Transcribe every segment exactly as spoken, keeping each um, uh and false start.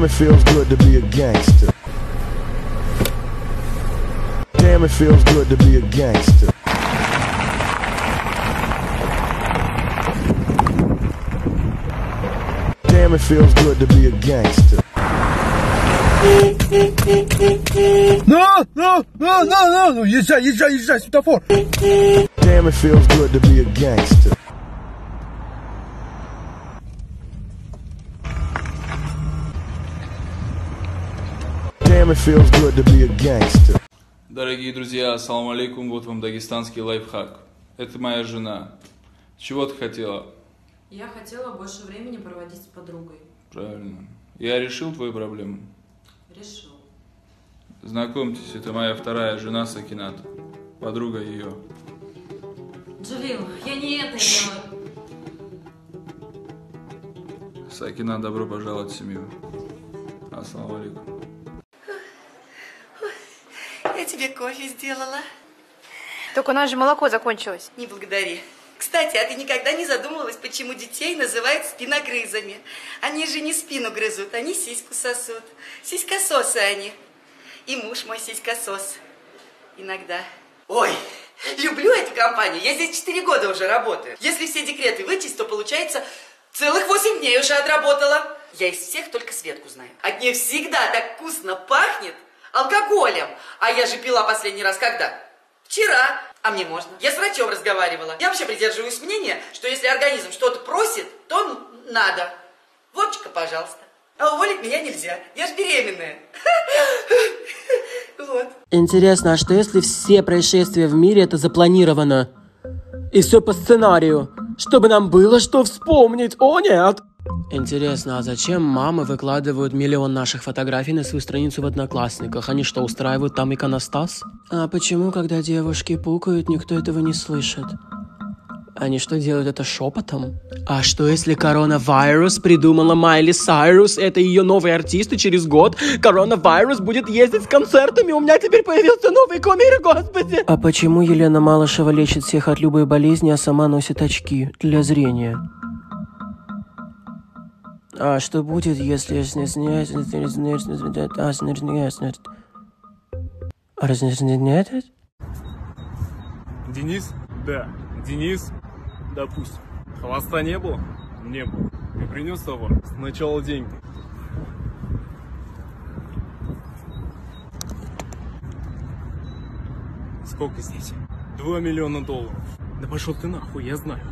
Damn, it feels good to be a gangster. Damn, it feels good to be a gangster. Damn, it feels good to be a gangster. No, no, no, no, no, no, езжай, езжай, езжай, светофор. Damn, it feels good to be a gangster. Damn, it feels good to be a gangster. Дорогие друзья, ассаламу алейкум, вот вам дагестанский лайфхак. Это моя жена. Чего ты хотела? Я хотела больше времени проводить с подругой. Правильно. Я решил твою проблему? Решил. Знакомьтесь, это моя вторая жена Сакинат. Подруга ее. Джалил, я не это имела. Сакинат, добро пожаловать в семью. Ассаламу алейкум. Я тебе кофе сделала. Только у нас же молоко закончилось. Не благодари. Кстати, а ты никогда не задумывалась, почему детей называют спиногрызами? Они же не спину грызут, они сиську сосут. Сиськососы они. И муж мой сиськосос. Иногда. Ой, люблю эту компанию. Я здесь четыре года уже работаю. Если все декреты вычесть, то получается целых восемь дней уже отработала. Я из всех только Светку знаю. От нее всегда так вкусно пахнет алкоголем. А я же пила последний раз когда? Вчера. А мне можно. Я с врачом разговаривала. Я вообще придерживаюсь мнения, что если организм что-то просит, то надо. Водочка, пожалуйста. А уволить меня нельзя. Я же беременная. Вот. Интересно, а что если все происшествия в мире это запланировано? И все по сценарию? Чтобы нам было что вспомнить. О, нет! Интересно, а зачем мамы выкладывают миллион наших фотографий на свою страницу в Одноклассниках? Они что, устраивают там иконостас? А почему, когда девушки пукают, никто этого не слышит? Они что, делают это шепотом? А что, если коронавирус придумала Майли Сайрус? Это ее новый артист, и через год коронавирус будет ездить с концертами. У меня теперь появился новый кумир, господи! А почему Елена Малышева лечит всех от любой болезни, а сама носит очки для зрения? А что будет, если... Денис? Да. Денис? Допустим. Хвоста не было? Не было. И принес товар. Сначала деньги. Сколько здесь? Два миллиона долларов. Да пошел ты нахуй, я знаю.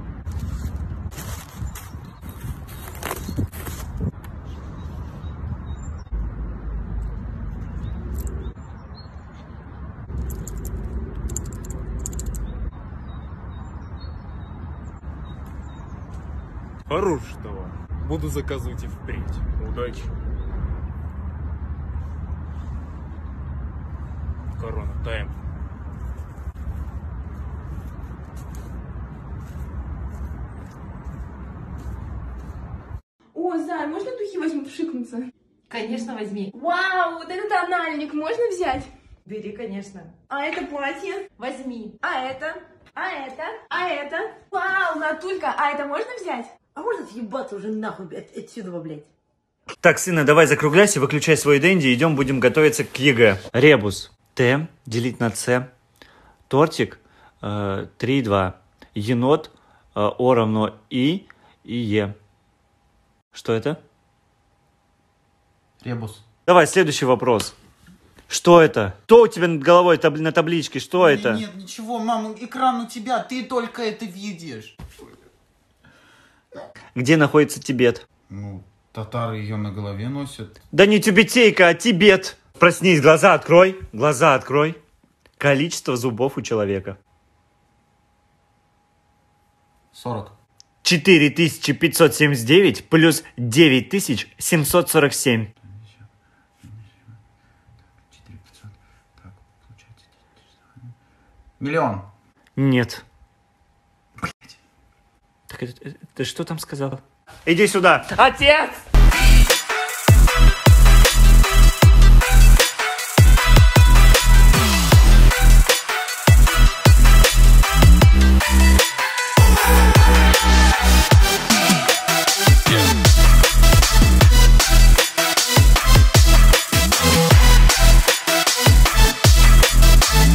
Хороший товар. Буду заказывать и впредь. Удачи. Корона тайм. О, Зай, можно духи возьму пшикнуться? Конечно, возьми. Вау, вот этот тональник можно взять? Бери, конечно. А это платье? Возьми. А это? А это? А это? Вау, Натулька, а это можно взять? А можно съебаться уже нахуй от, отсюда, блядь? Так, сына, давай закругляйся, выключай свой дэнди, идем, будем готовиться к ЕГЭ. Ребус. Т делить на С. Тортик. Э, три и два. Енот. Э, О равно И и Е. Что это? Ребус. Давай, следующий вопрос. Что это? Что у тебя над головой таб на табличке? Что нет, это? Нет, ничего, мама, экран у тебя, ты только это видишь. Где находится Тибет? Ну, татары ее на голове носят. Да не тюбетейка, а Тибет. Проснись, глаза открой. Глаза открой. Количество зубов у человека. сорок. четыре тысячи пятьсот семьдесят девять плюс девять тысяч семьсот сорок семь. Миллион. Нет. Блять. Так это, ты что там сказал? Иди сюда. Отец!